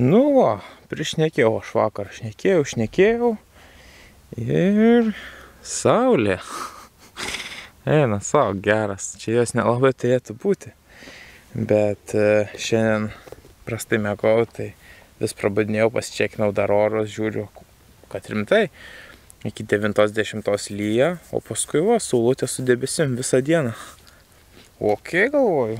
Nu va, prišnekėjau aš vakar, šnekėjau ir saulė. Eina savo geras, čia jos nelabai turėtų būti, bet šiandien prastai mėgau, tai vis prabudinėjau, pasičekinau dar orus, žiūriu, kad rimtai, iki 9-10 lyja, o paskui va, saulutė su debesim visą dieną. Ok, galvoju.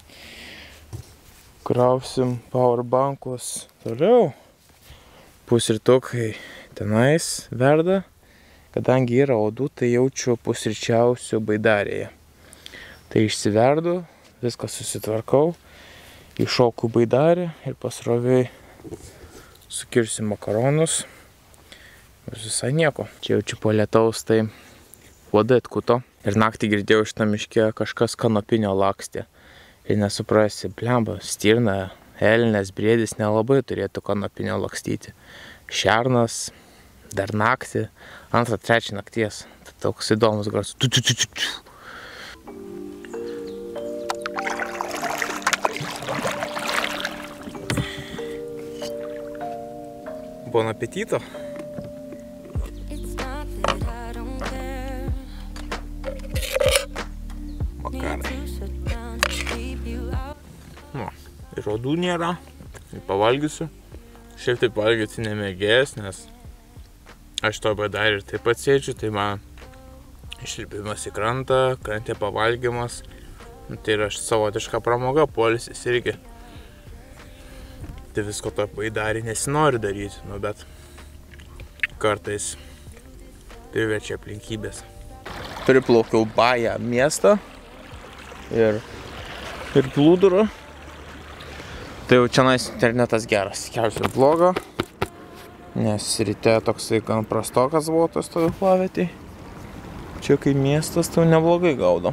Krausim powerbankus toliau. Pusrytukai tenais verda. Kadangi yra odų, tai jaučiu pusryčiausiu baidarėje. Tai išsiverdu, viską susitvarkau, iššoku baidarę ir pasroviai sukirsiu makaronus. Visai nieko. Čia jaučiu po lietaus, tai uodai atkuto. Ir naktį girdėjau iš miške kažkas kanopinio lakstė. Ir nesuprasi, blemba, stirna, elnias, briedis nelabai turėtų kanopinio lakstyti. Šernas, dar naktį, 2-3 nakties. Tai toks įdomus garsas. Bon apetito. Makarai. Ir odų nėra, tai pavalgysiu. Šiaip taip valgyti nemėgėjęs, nes aš to baidarį ir taip pat sėdžiu, tai man išlipimas į krantą, krantė pavalgymas. Tai yra savotiška pramoga, poilsis irgi. Tai visko to baidarį nesinori daryti, bet kartais priverčia aplinkybės. Priplaukiau Bają miestą ir plūdurą. Tai jau čianais internetas geras, kiausiai blogo, nes ryte toksai gan prastokas buvo tos stovyklavietėj. Čia kai miestas, tai neblogai gaudo.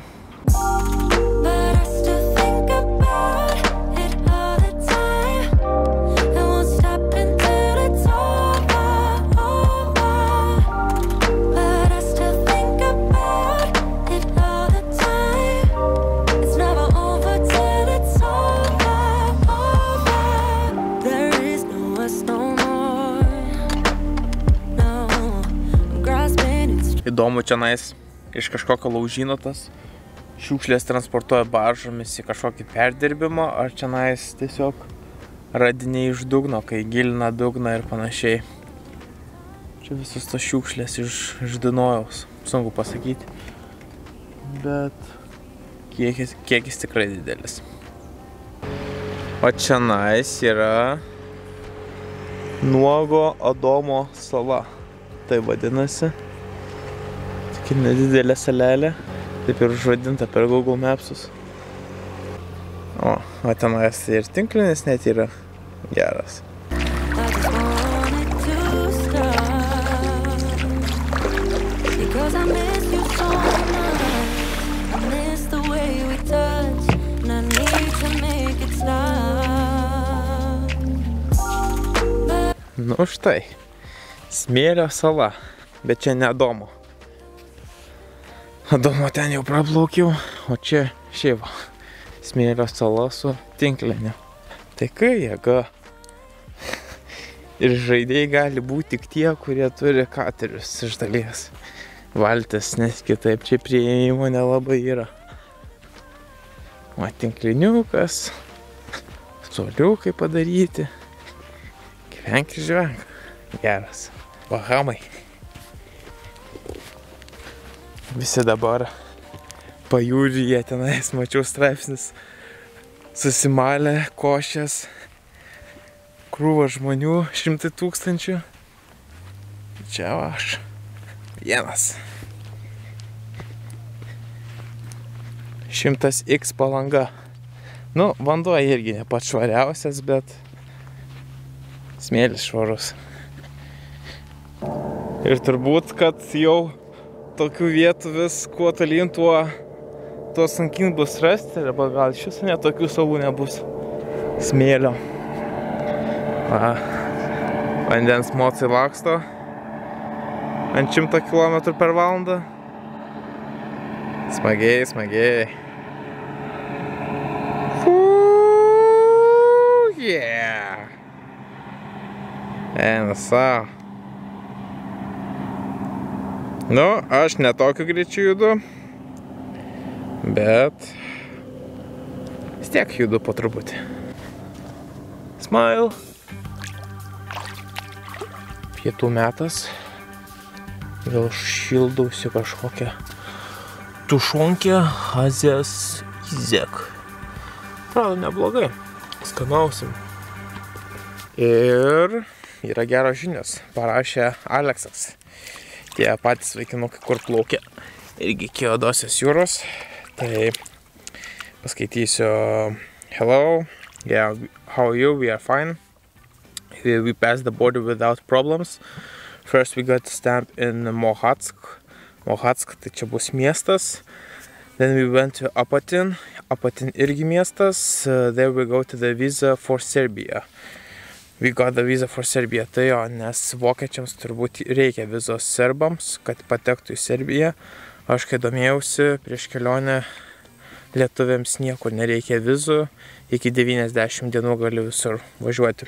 Įdomu, čianais iš kažkokio laužyno tas šiukšlės transportuoja baržomis į kažkokį perdirbimą, ar čianais tiesiog radiniai iš dugno, kai gilina dugną ir panašiai. Čia visus tos šiukšlės iš Dunojaus, sunku pasakyti, bet kiekis tikrai didelis. O čianais yra Nuogo Adomo sala, tai vadinasi. Nedidelė salelė, taip ir užvadinta per Google Mapsus. O tenais ir tinklinis net yra geras. Nu štai, Smėlio sala, bet čia ne Adomo. Adomo ten jau praplaukiau, o čia šiaip Smėlio sala su tinklinė. Tai kai jėga. Ir žaidėjai gali būti tik tie, kurie turi katerius iš dalies. Valtis, nes kitaip čia priėjimo nelabai yra. O tinkliniukas, soliukai padaryti. Gyvenk ir žvenk. Geras. Bahamai. Visi dabar pajūryje tenais, mačiau straipsnis, susimalę košės, krūva žmonių, 100 000. Čia aš, vienas. 100x Palanga. Nu, vanduo irgi ne pats švariausias, bet smėlis švarus. Ir turbūt, kad jau tokių vietų vis kuo tolyn, tuo sunkin bus rasti, arba gal iš viso net tokių salų nebus smėlio. Vandens mocai laksto ant 100 km per valandą. Smagiai, smagiai. Yeah! Eina savo. Nu, aš netokiu greičiu judu, bet vis tiek judu po truputį. Smile. Pietų metas. Vėl šildausi kažkokią tušonkę Azijos Izek. Pravda, neblogai. Skanausim. Ir yra geros žinios. Parašė Aleksas. Tie patys vaikinukai, kur plaukia irgi iki Juodosios jūros. Tai paskaitysiu. Hello. Yeah, how are you? We are fine. We passed the border without problems. First we got stamped in Mohatsk. Mohatsk, tai čia bus miestas. Then we went to Apatin. Apatin irgi miestas. There we go to the visa for Serbia. We got the visa for Serbia. Tai jo, nes vokiečiams turbūt reikia vizos serbams, kad patektų į Serbiją. Aš kai domėjausi prieš kelionę, lietuviams niekur nereikia vizų. Iki 90 dienų gali visur važiuoti.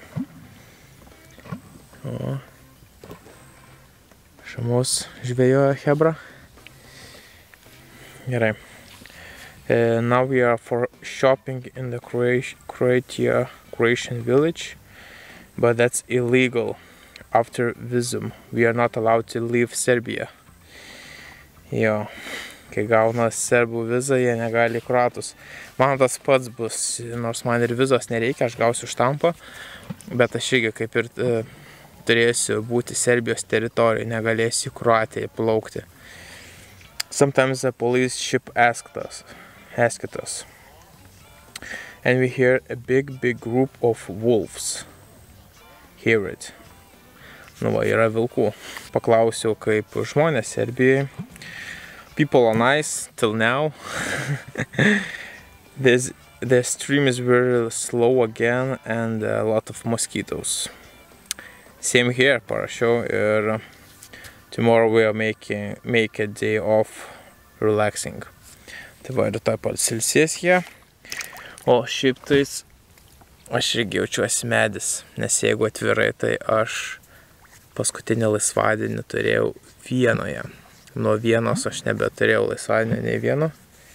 O. Šamus žvejoja hebra. Gerai. Now we are for shopping in the Croatian village. But that's illegal. After visum, we are not allowed to leave Serbia. Jo, kai gauna serbų vizą, jie negali į kroatus. Man tas pats bus, nors man ir vizos nereikia, aš gausiu štampą, bet aš irgi kaip ir turėsiu būti Serbijos teritorijoje, negalėsiu į Kroatiją plaukti. Sometimes the police ship asked us. And we hear a big group of wolves. Hear it. Nu va, yra vilkų. Paklausiau, kaip žmonės Serbijoje. People are nice till now. The stream is very slow again and a lot of mosquitoes. Same here, parašiau. Ir tomorrow we are make a day off relaxing. Tai va, rytoj pasilsės jie. O šiaip tais aš irgi jaučiuosi medis, nes jeigu atvirai, tai aš paskutinį laisvadienį turėjau Vienoje. Nuo Vienos aš nebeturėjau laisvadienio nei vieno.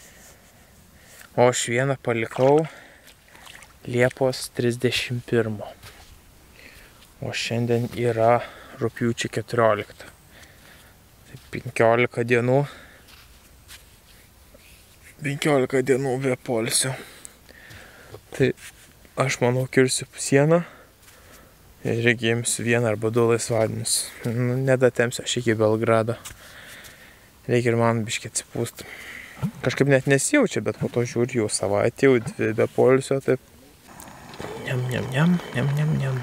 O aš Vieną palikau Liepos 31. O šiandien yra rugpjūčio 14. Tai 15 dienų. 15 dienų be poilsio. Tai aš manau, kirsiu sieną ir irgi imsiu 1 arba 2 laisvadienius. Nedatemsiu aš iki Belgrado. Reikia ir man biškį atsipūsti. Kažkaip net nesijaučia, bet po to žiūriu jau savaitę, jau 2 be poilsio, taip. Niam.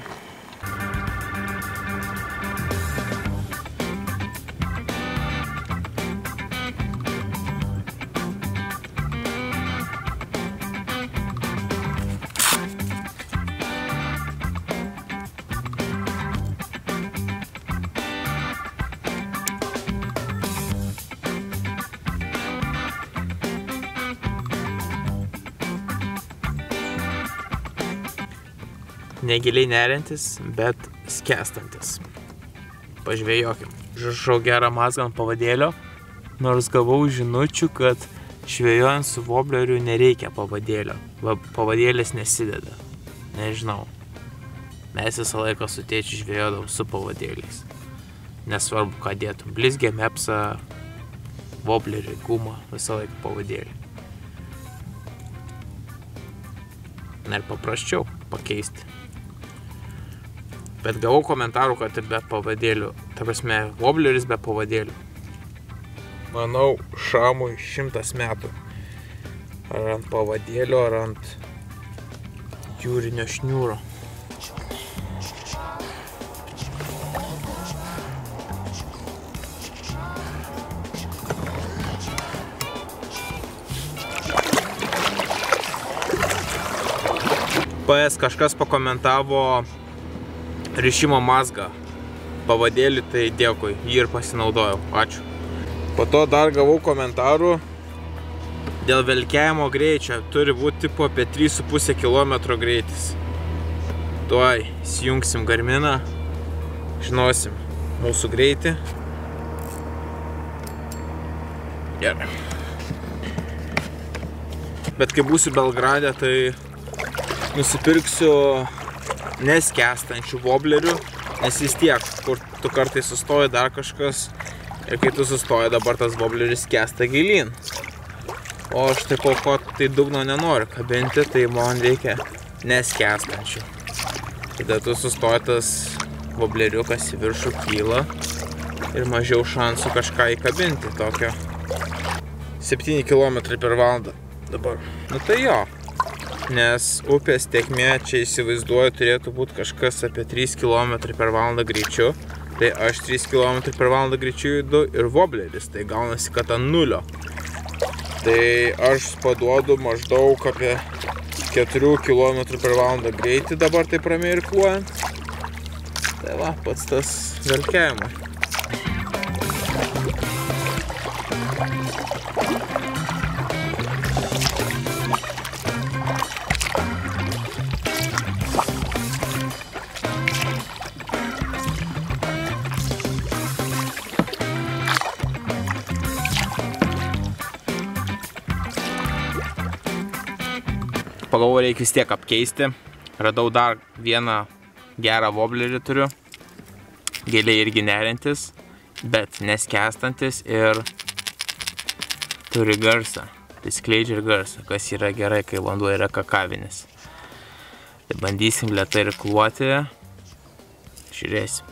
Negiliai neriantis, bet skęstantis. Pažvėjokim. Žašau gerą mazgą ant pavadėlio, nors gavau žinučių, kad žvėjojant su vobleriu nereikia pavadėlio. Pavadėlis nesideda. Nežinau. Mes visą laiką su tėčiu žvėjodom su pavadėliais. Nesvarbu, ką dėtum. Blizgę, mepsą, voblerį, gumą, visą laiką pavadėlį. Na ir paprasčiau pakeisti. Bet gavau komentarų, kad ir be pavadėlių. Ta prasme, wobleris be pavadėlių. Manau, šamui 100 metų. Ar ant pavadėlio, ar ant jūrinio šniūro. PS kažkas pakomentavo rišimo mazgą pavadėlį, tai dėkui, jį ir pasinaudojau, ačiū. Po to dar gavau komentarų dėl velkiajimo greičio, turi būti tipo apie 3,5 km greitis. Tuoj įsijungsim Garminą žinosim mūsų greitį. Gerai. Bet kai būsiu Belgrade, tai nusipirksiu neskęstančių voblerių, nes vis tiek, kur tu kartais sustoji dar kažkas ir kai tu sustoji, dabar tas vobleris skęsta gilyn. O aš tai kol ko tai dugno nenoriu kabinti, tai man reikia neskęstančių. Tada tu sustoji, tas vobleriukas į viršų kyla ir mažiau šansų kažką įkabinti tokio. 7 km per valandą dabar. Nu tai jo, nes upės tėkmė čia įsivaizduoju turėtų būti kažkas apie 3 km per valandą greičiu. Tai aš 3 km per valandą greičiu judu ir vobleris, tai gaunasi, kad ant nulio. Tai aš paduodu maždaug apie 4 km per valandą greitį dabar taip ramiai irkluojant. Tai va, pats tas velkiavimas. Pagalvoju, reikia vis tiek apkeisti. Radau dar vieną gerą voblerį turiu. Giliai irgi nerintis, bet neskęstantis ir turi garsą. Tai skleidžia ir garsą, kas yra gerai, kai vanduo yra kakavinis. Tai bandysim lėtai irkluoti. Žiūrėsim.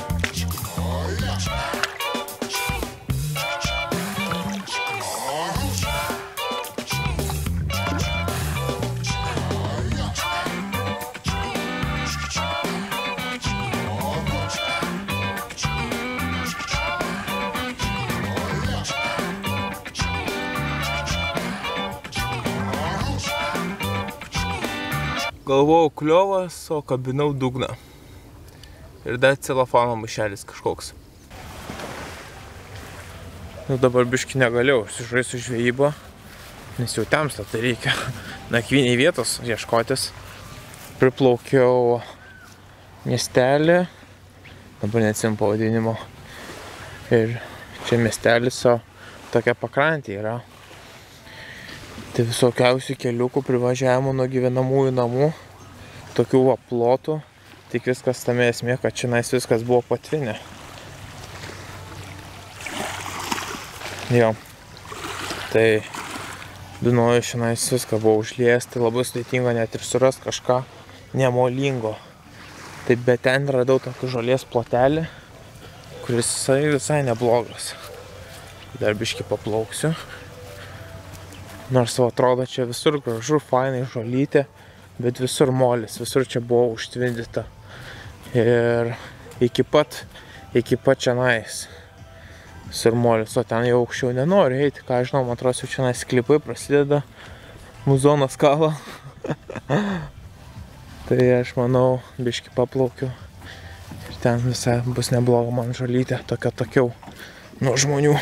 Galvojau kliovas, o kabinau dugną. Ir dar celofano maišelis kažkoks. Nu dabar biškį negalėjau, sužaisiu žvejybą, nes jau temsta, tai reikia nakvynei vietos ieškotis. Priplaukiau miestelį, dabar neatsimenu pavadinimo. Ir čia miestelis, o tokia pakrantė yra. Tai visokiausių keliukų privažiavimų nuo gyvenamųjų namų, tokių va plotų, tik viskas tame esmė, kad čionais viskas buvo patvinę. Jo, tai Dunojus čionais viską buvo užliejęs, tai labai sudėtinga net ir surast kažką nemolingo. Tai bet ten radau tokį žolės plotelį, kuris visai neblogas. Dar biškį paplauksiu. Nors atrodo čia visur gražu, fainai žolytė, bet visur molis, visur čia buvo užtvindyta. Ir iki pat čionais visur molis, o ten jau aukščiau nenoriu eiti, ką žinau, man atrodo, čionais klipai prasideda, muzonas kala. Tai aš manau, biškį paplaukiu ir ten visai bus nebloga man žolytė, tokiau nuo žmonių.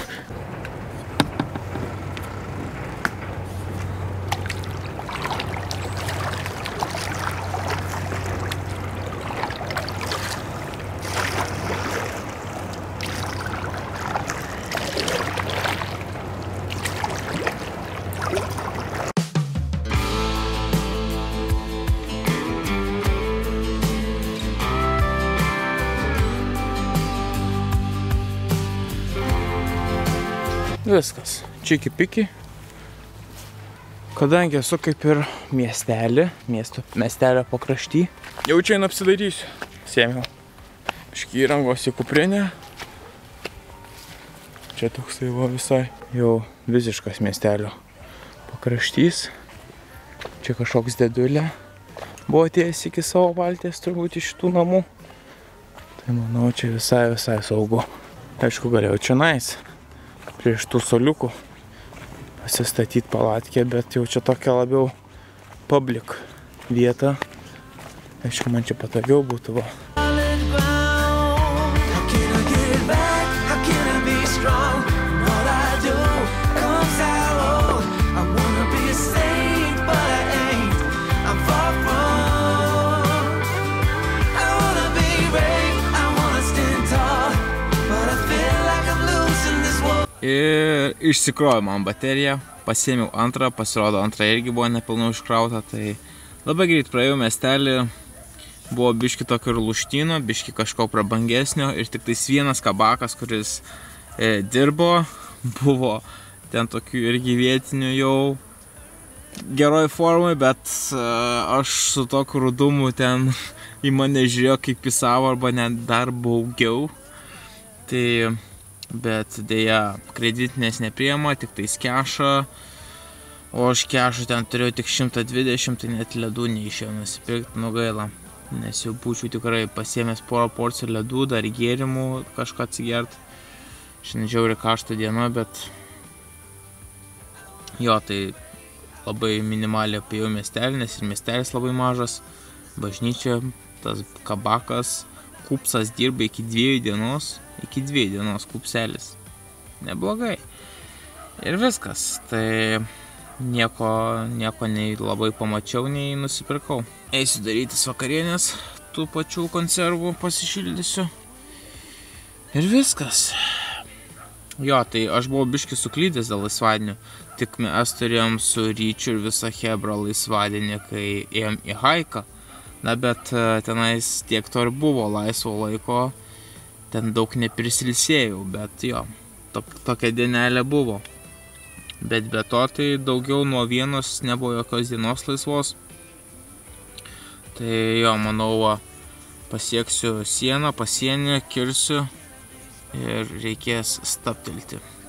Viskas, čiki piki. Kadangi esu kaip ir miestelio pakrašty, jau čia apsidairysiu. Sėmiau biškį įrangos į kuprinę. Čia toksai va visai jau visiškas miestelio pakraštys. Čia kažkoks dėdulė buvo atėjęs iki savo valties turbūt iš šitų namų. Tai manau, čia visai saugu. Aišku, galėjau čionais prieš tų soliukų pasistatyti palatkę, bet jau čia tokia labiau public vieta. Aišku, man čia patogiau būtų va. Ir išsikrojo man bateriją, pasiėmiau antrą, pasirodo antrą irgi buvo nepilnai užkrauta, tai labai greit praėjau miestelį, buvo biški tokio ir lūštyno, biški kažko prabangesnio ir tik tais vienas kabakas, kuris dirbo, buvo ten tokių irgi vietinių jau geroj formai, bet aš su tokiu rudumu ten į mane žiūrėjo kaip į savo arba net dar baugiau. Tai, bet dėja kreditinės nepriema, tik tais kešą, o aš kešą ten turėjau tik 120, tai net ledų neišėjo nusipirkti, nu gaila. Nes jau būčiau tikrai pasiėmęs porą porcijų ledų, dar gėrimų kažką atsigert. Šiandien žiauriai karšta diena, bet jo, tai labai minimaliai apėjau miestelį, nes ir miestelis labai mažas, bažnyčia, tas kabakas, kupsas dirba iki 2 dienos, kupselis. Neblogai. Ir viskas, tai nieko nei labai pamačiau, nei nusipirkau. Eisiu darytis vakarienės, tų pačių konservų pasišildysiu. Ir viskas. Jo, tai aš buvau biški suklydęs dėl laisvadienio. Tik mes turėjom su Ryčiu ir visą Hebra laisvadienį, kai ėjom į haiką. Na, bet tenais tiek to ir buvo laisvo laiko, ten daug neprisilsėjau, bet jo, tokia dienelė buvo. Bet be to, tai daugiau nuo vienos nebuvo jokios dienos laisvos. Tai jo, manau, pasieksiu sieną, pasienį, kirsiu ir reikės stabtelti.